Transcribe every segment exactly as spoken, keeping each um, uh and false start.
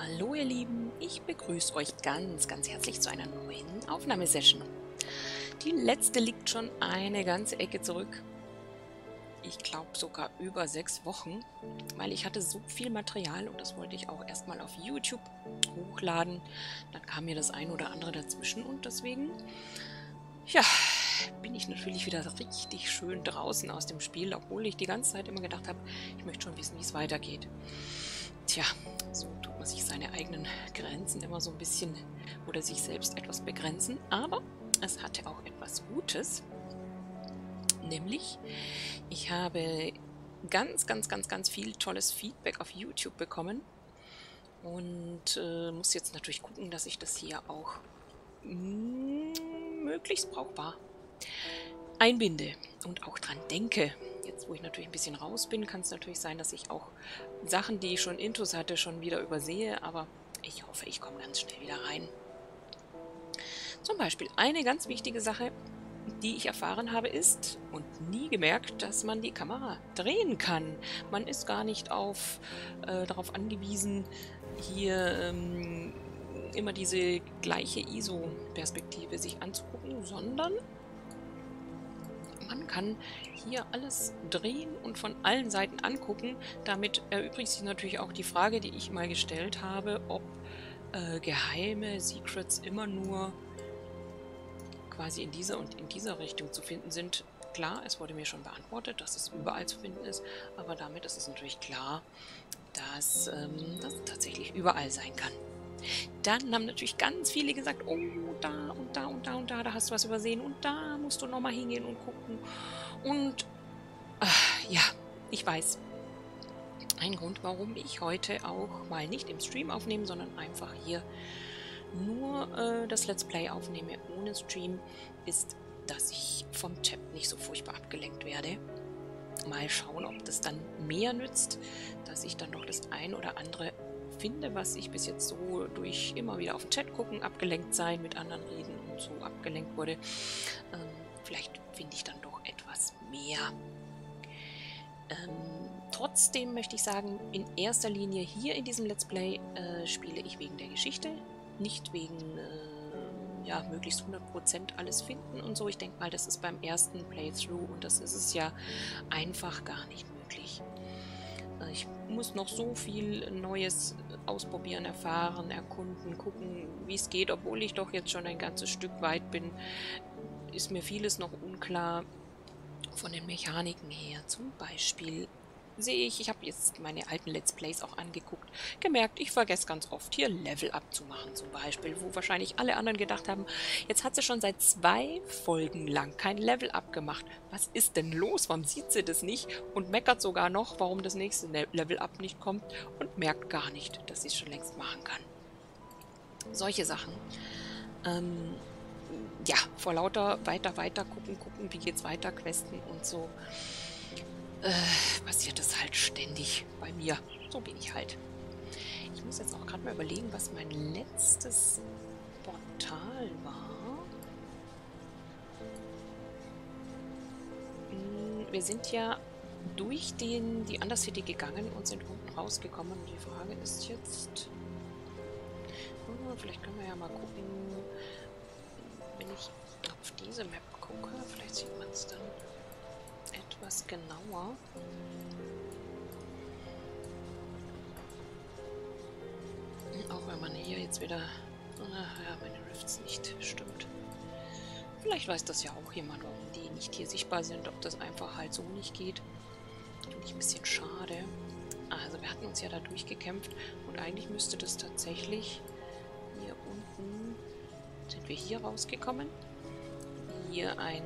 Hallo ihr Lieben, ich begrüße euch ganz, ganz herzlich zu einer neuen Aufnahmesession. Die letzte liegt schon eine ganze Ecke zurück. Ich glaube sogar über sechs Wochen, weil ich hatte so viel Material und das wollte ich auch erstmal auf YouTube hochladen. Dann kam mir das ein oder andere dazwischen und deswegen, ja, bin ich natürlich wieder richtig schön draußen aus dem Spiel, obwohl ich die ganze Zeit immer gedacht habe, ich möchte schon wissen, wie es weitergeht. Tja, so tut man sich seine eigenen Grenzen immer so ein bisschen oder sich selbst etwas begrenzen. Aber es hatte auch etwas Gutes, nämlich ich habe ganz, ganz, ganz, ganz viel tolles Feedback auf YouTube bekommen und äh, muss jetzt natürlich gucken, dass ich das hier auch mm, möglichst brauchbar einbinde und auch dran denke. Jetzt, wo ich natürlich ein bisschen raus bin, kann es natürlich sein, dass ich auch Sachen, die ich schon intus hatte, schon wieder übersehe, aber ich hoffe, ich komme ganz schnell wieder rein. Zum Beispiel eine ganz wichtige Sache, die ich erfahren habe, ist und nie gemerkt, dass man die Kamera drehen kann. Man ist gar nicht auf, äh, darauf angewiesen, hier ähm, immer diese gleiche I S O-Perspektive sich anzugucken, sondern man kann hier alles drehen und von allen Seiten angucken. Damit erübrigt sich natürlich auch die Frage, die ich mal gestellt habe, ob äh, geheime Secrets immer nur quasi in dieser und in dieser Richtung zu finden sind. Klar, es wurde mir schon beantwortet, dass es überall zu finden ist, aber damit ist es natürlich klar, dass ähm, das tatsächlich überall sein kann. Dann haben natürlich ganz viele gesagt, oh, da und da und da und da, da hast du was übersehen und da musst du nochmal hingehen und gucken. Und ach, ja, ich weiß, ein Grund, warum ich heute auch mal nicht im Stream aufnehme, sondern einfach hier nur äh, das Let's Play aufnehme ohne Stream, ist, dass ich vom Chat nicht so furchtbar abgelenkt werde. Mal schauen, ob das dann mehr nützt, dass ich dann noch das ein oder andere finde, was ich bis jetzt so durch immer wieder auf den Chat gucken, abgelenkt sein, mit anderen reden und so abgelenkt wurde. Ähm, vielleicht finde ich dann doch etwas mehr. Ähm, trotzdem möchte ich sagen, in erster Linie hier in diesem Let's Play äh, spiele ich wegen der Geschichte, nicht wegen äh, ja, möglichst hundert Prozent alles finden und so. Ich denke mal, das ist beim ersten Playthrough und das ist es ja einfach gar nicht möglich. Ich muss noch so viel Neues ausprobieren, erfahren, erkunden, gucken, wie es geht. Obwohl ich doch jetzt schon ein ganzes Stück weit bin, ist mir vieles noch unklar von den Mechaniken her. Zum Beispiel sehe ich, ich habe jetzt meine alten Let's Plays auch angeguckt, gemerkt, ich vergesse ganz oft hier Level Up zu machen zum Beispiel, wo wahrscheinlich alle anderen gedacht haben, jetzt hat sie schon seit zwei Folgen lang kein Level Up gemacht. Was ist denn los? Warum sieht sie das nicht? Und meckert sogar noch, warum das nächste Level Up nicht kommt und merkt gar nicht, dass sie es schon längst machen kann. Solche Sachen. Ähm, ja, vor lauter weiter, weiter gucken, gucken, wie geht's weiter, questen und so. Äh, passiert das halt ständig bei mir. So bin ich halt. Ich muss jetzt auch gerade mal überlegen, was mein letztes Portal war. Wir sind ja durch den, die Undercity gegangen und sind unten rausgekommen. Und die Frage ist jetzt... Oh, vielleicht können wir ja mal gucken, wenn ich auf diese Map gucke. Vielleicht sieht man es dann etwas genauer. Auch wenn man hier jetzt wieder... Ach ja, meine Rifts nicht stimmt. Vielleicht weiß das ja auch jemand, warum die nicht hier sichtbar sind, ob das einfach halt so nicht geht. Finde ich ein bisschen schade. Also wir hatten uns ja da durchgekämpft und eigentlich müsste das tatsächlich hier unten... Sind wir hier rausgekommen? Hier ein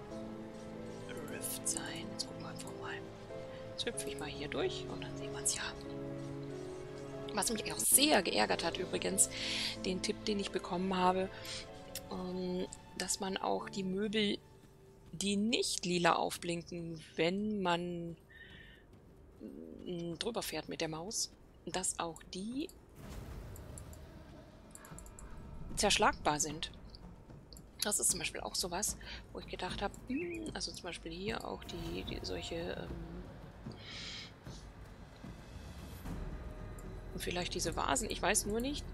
Rift sein. Jetzt gucken wir einfach mal. Jetzt hüpfe ich mal hier durch und dann sehen wir es ja. Was mich auch sehr geärgert hat übrigens, den Tipp, den ich bekommen habe, ähm, dass man auch die Möbel, die nicht lila aufblinken, wenn man äh, drüber fährt mit der Maus, dass auch die zerschlagbar sind. Das ist zum Beispiel auch sowas, wo ich gedacht habe, also zum Beispiel hier auch die, die solche ähm, vielleicht diese Vasen. Ich weiß nur nicht.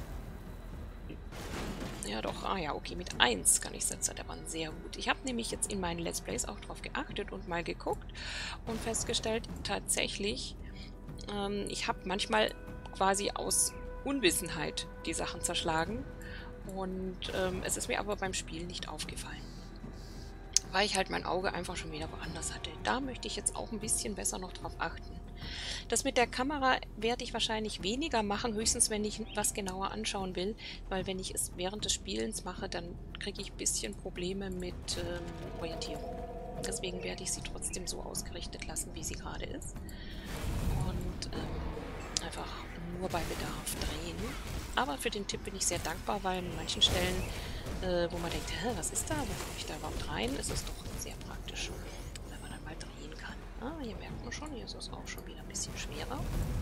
Ja doch, ah ja, okay, mit eins kann ich setzen. Der war sehr gut. Ich habe nämlich jetzt in meinen Let's Plays auch drauf geachtet und mal geguckt und festgestellt, tatsächlich, ähm, ich habe manchmal quasi aus Unwissenheit die Sachen zerschlagen und ähm, es ist mir aber beim Spielen nicht aufgefallen. Weil ich halt mein Auge einfach schon wieder woanders hatte. Da möchte ich jetzt auch ein bisschen besser noch drauf achten. Das mit der Kamera werde ich wahrscheinlich weniger machen, höchstens wenn ich was genauer anschauen will, weil wenn ich es während des Spielens mache, dann kriege ich ein bisschen Probleme mit ähm, Orientierung. Deswegen werde ich sie trotzdem so ausgerichtet lassen, wie sie gerade ist. Und ähm, einfach nur bei Bedarf drehen. Aber für den Tipp bin ich sehr dankbar, weil an manchen Stellen, äh, wo man denkt, hä, was ist da, wo komme ich da überhaupt rein, ist es doch sehr praktisch, wenn man dann mal drehen kann. Ah, hier merkt man schon, hier ist es auch schon wieder ein bisschen schwerer.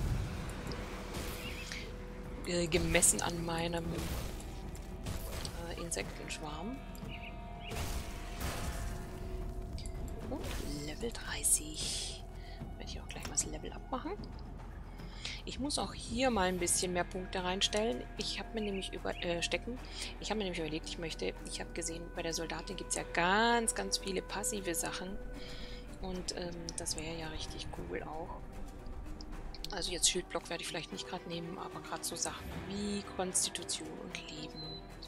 Äh, gemessen an meinem äh, Insektenschwarm. Und Level dreißig. Werde ich auch gleich mal das Level abmachen. Ich muss auch hier mal ein bisschen mehr Punkte reinstellen. Ich habe mir nämlich über äh, stecken. Ich habe mir nämlich überlegt, ich möchte, ich habe gesehen, bei der Soldatin gibt es ja ganz, ganz viele passive Sachen. Und ähm, das wäre ja richtig cool auch. Also jetzt Schildblock werde ich vielleicht nicht gerade nehmen, aber gerade so Sachen wie Konstitution und Leben.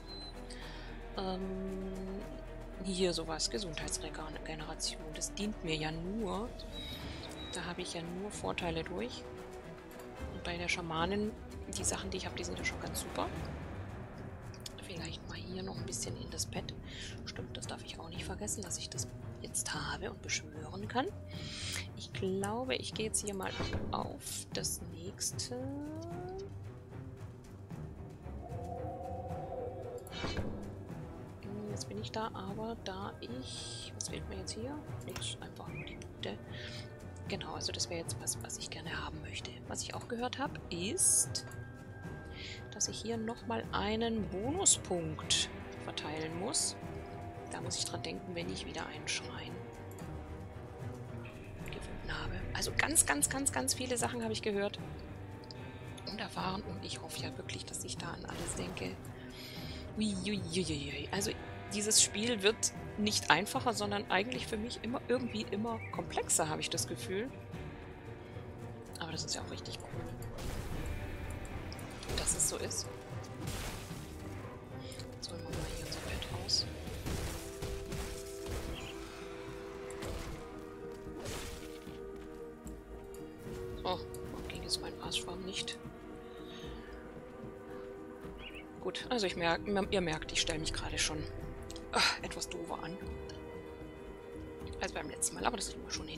Ähm, hier sowas, Gesundheitsregeneration. Das dient mir ja nur. Da habe ich ja nur Vorteile durch. Und bei der Schamanin, die Sachen, die ich habe, die sind ja schon ganz super. Vielleicht mal hier noch ein bisschen in das Pad. Stimmt, das darf ich auch nicht vergessen, dass ich das jetzt habe und beschwören kann. Ich glaube, ich gehe jetzt hier mal auf das nächste. Jetzt bin ich da, aber da ich... Was wählt mir jetzt hier? Nichts, einfach nur die Punkte. Genau, also das wäre jetzt was, was ich gerne haben möchte. Was ich auch gehört habe, ist, dass ich hier nochmal einen Bonuspunkt verteilen muss. Da muss ich dran denken, wenn ich wieder einen Schrein gefunden habe. Also ganz, ganz, ganz, ganz viele Sachen habe ich gehört und erfahren. Und ich hoffe ja wirklich, dass ich da an alles denke. Uiuiuiui. Also dieses Spiel wird nicht einfacher, sondern eigentlich für mich immer irgendwie immer komplexer, habe ich das Gefühl. Aber das ist ja auch richtig cool, dass es so ist. Jetzt holen wir mal hier unser Bett raus. Oh, ging jetzt mein Maßschwamm nicht. Gut, also ich merke, ihr merkt, ich stelle mich gerade schon ach, etwas doofer an. Als beim letzten Mal, aber das kriegen wir schon hin.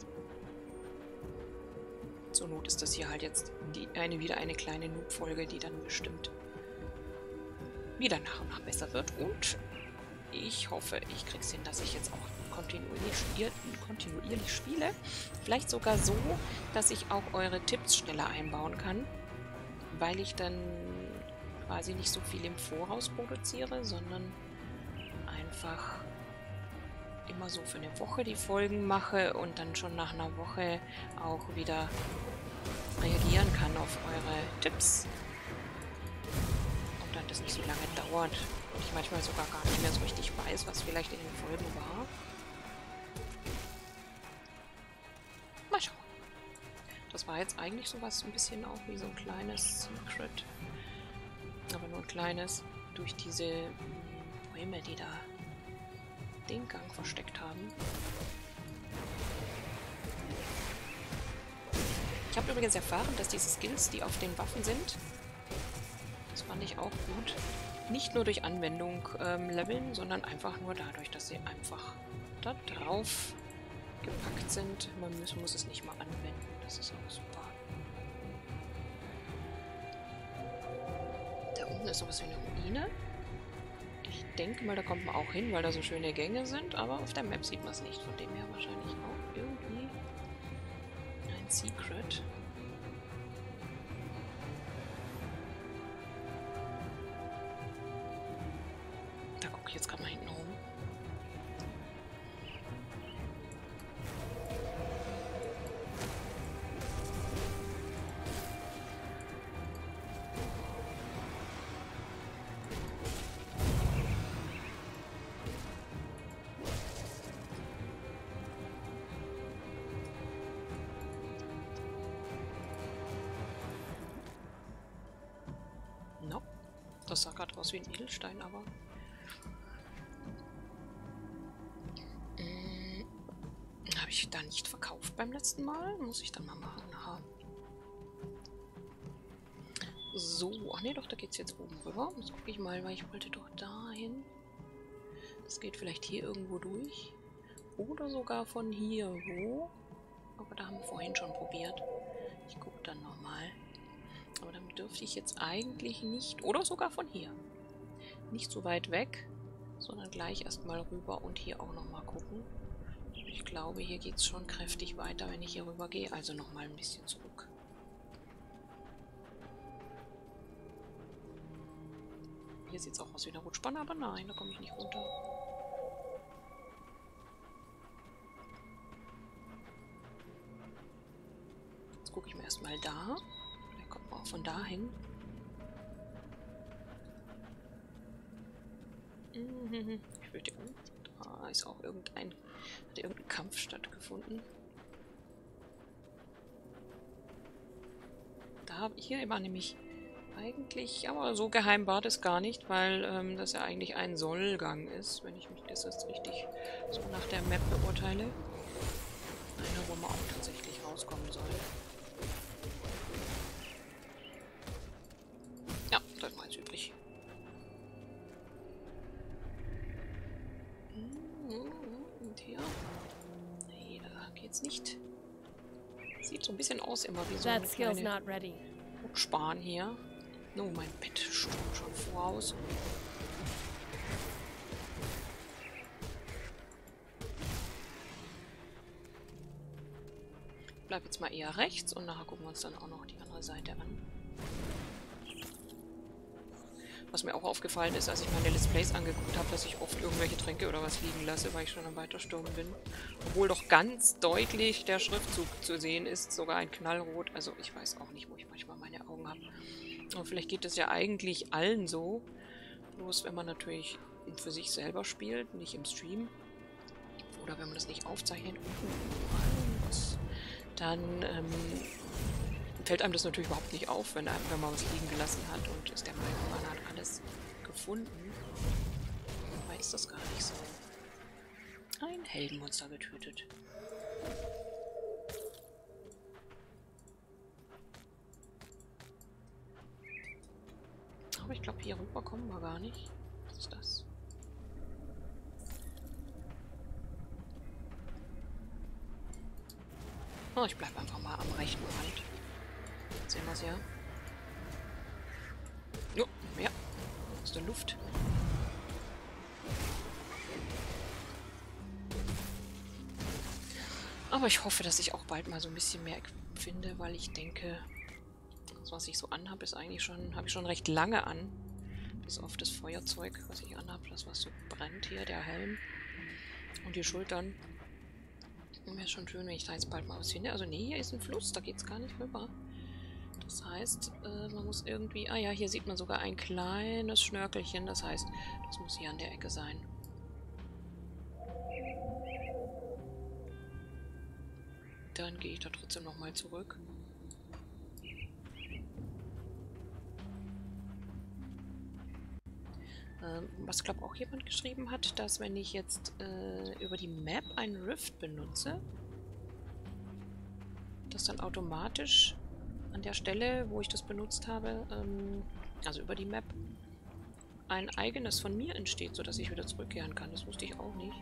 Zur Not ist das hier halt jetzt die, eine, wieder eine kleine Noob-Folge, die dann bestimmt wieder nach und nach besser wird. Und ich hoffe, ich krieg's hin, dass ich jetzt auch kontinuierlich, spiel, kontinuierlich spiele. Vielleicht sogar so, dass ich auch eure Tipps schneller einbauen kann, weil ich dann quasi nicht so viel im Voraus produziere, sondern einfach immer so für eine Woche die Folgen mache und dann schon nach einer Woche auch wieder reagieren kann auf eure Tipps. Und dann das nicht so lange dauert und ich manchmal sogar gar nicht mehr so richtig weiß, was vielleicht in den Folgen war. Mal schauen. Das war jetzt eigentlich sowas ein bisschen auch wie so ein kleines Secret. Aber nur ein kleines, durch diese Bäume, die da den Gang versteckt haben. Ich habe übrigens erfahren, dass diese Skills, die auf den Waffen sind, das fand ich auch gut, nicht nur durch Anwendung ähm, leveln, sondern einfach nur dadurch, dass sie einfach da drauf gepackt sind. Man muss, muss es nicht mal anwenden. Das ist auch super. Da unten ist sowas wie eine Ruine. Ich denke mal, da kommt man auch hin, weil da so schöne Gänge sind, aber auf der Map sieht man es nicht. Von dem her wahrscheinlich auch irgendwie ein Secret. Da gucke ich jetzt gerade mal hinten rum. Das sah gerade aus wie ein Edelstein, aber... Hm, habe ich da nicht verkauft beim letzten Mal? Muss ich dann mal machen. Aha. So, ach nee, doch, da geht es jetzt oben rüber. Jetzt gucke ich mal, weil ich wollte doch dahin. Das geht vielleicht hier irgendwo durch. Oder sogar von hier. Wo? Aber da haben wir vorhin schon probiert. Ich gucke dann nochmal. Aber damit dürfte ich jetzt eigentlich nicht... Oder sogar von hier. Nicht so weit weg, sondern gleich erstmal rüber und hier auch nochmal gucken. Ich glaube, hier geht es schon kräftig weiter, wenn ich hier rüber gehe. Also nochmal ein bisschen zurück. Hier sieht es auch aus wie eine Rutschbahn, aber nein, da komme ich nicht runter. Jetzt gucke ich mir erstmal da. Vielleicht kommt man auch von da hin. Ich würde... Da ist auch irgendein... Hat irgendein Kampf stattgefunden. Da habe ich... Hier war nämlich... Eigentlich, aber so geheim war das gar nicht, weil ähm, das ja eigentlich ein Sollgang ist, wenn ich mich das jetzt richtig so nach der Map beurteile. Einer, wo man auch tatsächlich rauskommen soll. Ja, das ist mal jetzt übrig. Und hier? Nee, da geht's nicht. Sieht so ein bisschen aus immer wie so eine kleine Rutschbahn hier. Oh, mein Bett stürmt schon voraus. Ich bleib jetzt mal eher rechts und nachher gucken wir uns dann auch noch die andere Seite an. Was mir auch aufgefallen ist, als ich meine Let's Plays angeguckt habe, dass ich oft irgendwelche Tränke oder was liegen lasse, weil ich schon am Weiterstürmen bin. Obwohl doch ganz deutlich der Schriftzug zu sehen ist, sogar ein Knallrot. Also ich weiß auch nicht, wo ich manchmal meine Augen habe. Aber vielleicht geht es ja eigentlich allen so. Bloß wenn man natürlich für sich selber spielt, nicht im Stream. Oder wenn man das nicht aufzeichnet. Dann ähm, fällt einem das natürlich überhaupt nicht auf, wenn, einem, wenn man was liegen gelassen hat und ist der Meinung, man hat alles gefunden. Dabei ist das gar nicht so. Ein Heldenmonster getötet. Aber ich glaube, hier rüber kommen wir gar nicht. Was ist das? Oh, ich bleibe einfach mal am rechten Rand. Jetzt sehen wir es ja. Jo, ja. Aus der Luft. Aber ich hoffe, dass ich auch bald mal so ein bisschen mehr finde, weil ich denke... Das, was ich so anhabe, ist eigentlich schon, habe ich schon recht lange an. Bis auf das Feuerzeug, was ich anhabe, das was so brennt hier, der Helm. Und die Schultern. Wäre schon schön, wenn ich da jetzt bald mal was finde. Also nee, hier ist ein Fluss, da geht es gar nicht rüber. Das heißt, äh, man muss irgendwie... Ah ja, hier sieht man sogar ein kleines Schnörkelchen. Das heißt, das muss hier an der Ecke sein. Dann gehe ich da trotzdem nochmal zurück. Was, glaube auch jemand geschrieben hat, dass wenn ich jetzt äh, über die Map einen Rift benutze, dass dann automatisch an der Stelle, wo ich das benutzt habe, ähm, also über die Map, ein eigenes von mir entsteht, sodass ich wieder zurückkehren kann. Das wusste ich auch nicht.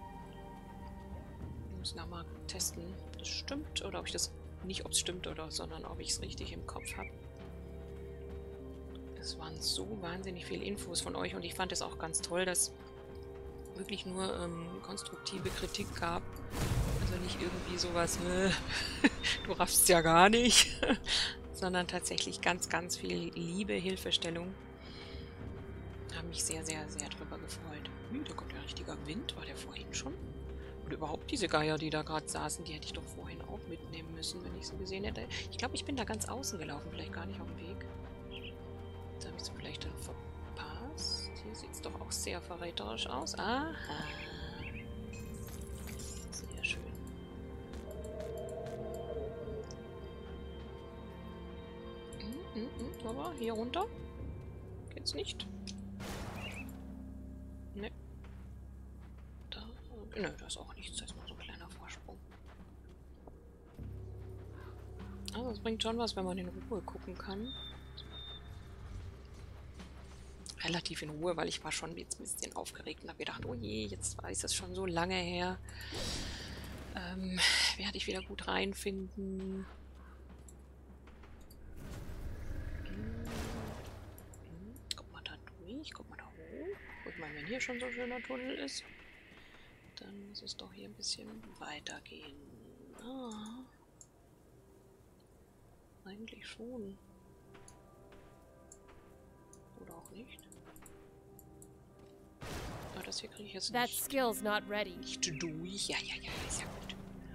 Ich muss noch mal testen, ob das stimmt oder ob ich das, nicht ob es stimmt oder, sondern ob ich es richtig im Kopf habe. Es waren so wahnsinnig viele Infos von euch und ich fand es auch ganz toll, dass wirklich nur ähm, konstruktive Kritik gab. Also nicht irgendwie sowas, äh, du raffst ja gar nicht, sondern tatsächlich ganz, ganz viel Liebe, Hilfestellung. Habe mich sehr, sehr, sehr drüber gefreut. Hm, da kommt ja richtiger Wind, war der vorhin schon? Und überhaupt diese Geier, die da gerade saßen, die hätte ich doch vorhin auch mitnehmen müssen, wenn ich sie gesehen hätte. Ich glaube, ich bin da ganz außen gelaufen, vielleicht gar nicht auf dem Weg. Da habe ich es vielleicht dann verpasst. Hier sieht es doch auch sehr verräterisch aus. Aha. Sehr schön. Mm, mm, mm. Aber hier runter? jetzt nicht. Ne. Da, ne, da ist auch nichts. Da ist nur so ein kleiner Vorsprung. Also es bringt schon was, wenn man in Ruhe gucken kann. Relativ in Ruhe, weil ich war schon jetzt ein bisschen aufgeregt und habe gedacht, oh je, jetzt weiß es schon so lange her. Ähm, werde ich wieder gut reinfinden. Guck mal da durch, guck mal da hoch. Ich meine, wenn hier schon so ein schöner Tunnel ist, dann muss es doch hier ein bisschen weitergehen. Ah. Eigentlich schon. Oder auch nicht. Aber das hier kriege ich jetzt That nicht, skill's not ready. nicht durch. Ja, ja, ja, ist ja gut.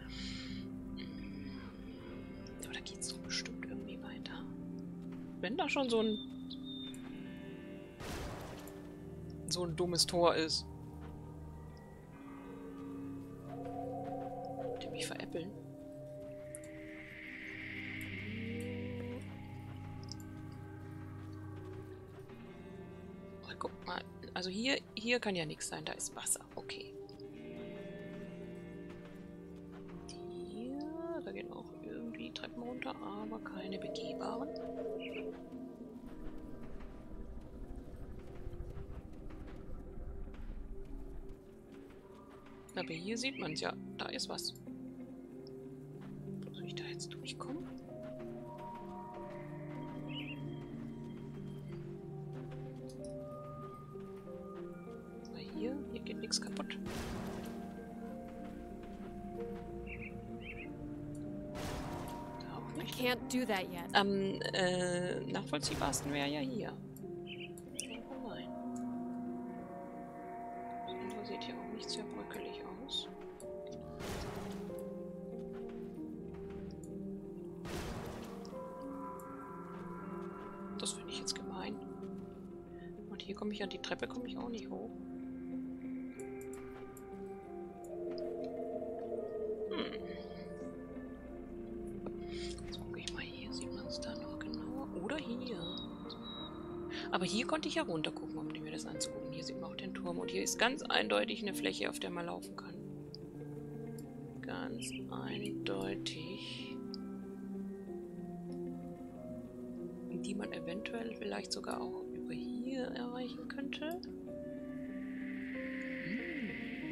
Aber da geht es doch bestimmt irgendwie weiter. Wenn da schon so ein so ein dummes Tor ist. Die mich veräppeln. Oh, guck mal. Also hier, hier kann ja nichts sein. Da ist Wasser. Okay. Hier, da gehen auch irgendwie Treppen runter, aber keine begehbaren. Aber hier sieht man es ja. Da ist was. Soll ich da jetzt durchkommen? Aber hier, hier geht nichts kaputt. Da auch I nicht. can't do that yet. Am äh, nachvollziehbarsten wäre ja hier. Oh nein. Das andere sieht hier auch nicht sehr bröckelig aus. Das finde ich jetzt gemein. Und hier komme ich an die Treppe, komme ich auch nicht hoch. Hm. Jetzt gucke ich mal hier, sieht man es da noch genauer. Oder hier. Aber hier konnte ich ja runter gucken, um mir das anzugucken. Hier sieht man auch den Turm. Und hier ist ganz eindeutig eine Fläche, auf der man laufen kann. Ganz eindeutig. Die man eventuell vielleicht sogar auch über hier erreichen könnte. Hm.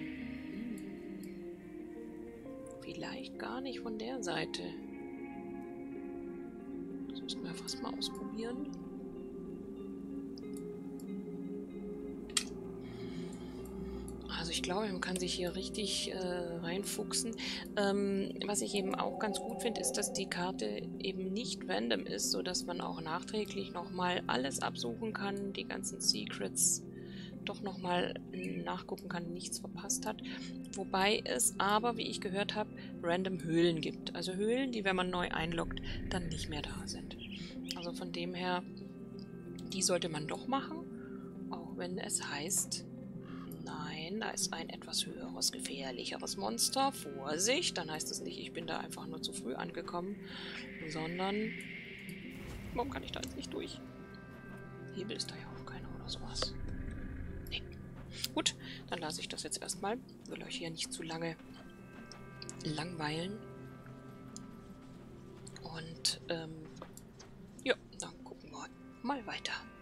Vielleicht gar nicht von der Seite. Das müssen wir fast mal ausprobieren. Also ich glaube, man kann sich hier richtig äh, reinfuchsen. Ähm, was ich eben auch ganz gut finde, ist, dass die Karte eben nicht random ist, sodass man auch nachträglich nochmal alles absuchen kann, die ganzen Secrets doch nochmal nachgucken kann, nichts verpasst hat. Wobei es aber, wie ich gehört habe, random Höhlen gibt. Also Höhlen, die, wenn man neu einloggt, dann nicht mehr da sind. Also von dem her, die sollte man doch machen, auch wenn es heißt... Nein, da ist ein etwas höheres, gefährlicheres Monster. Vorsicht, dann heißt es nicht, ich bin da einfach nur zu früh angekommen, sondern... Warum kann ich da jetzt nicht durch? Hebel ist da ja auch keiner oder sowas. Nee. Gut, dann lasse ich das jetzt erstmal. Will euch hier nicht zu lange langweilen. Und, ähm... ja, dann gucken wir mal weiter.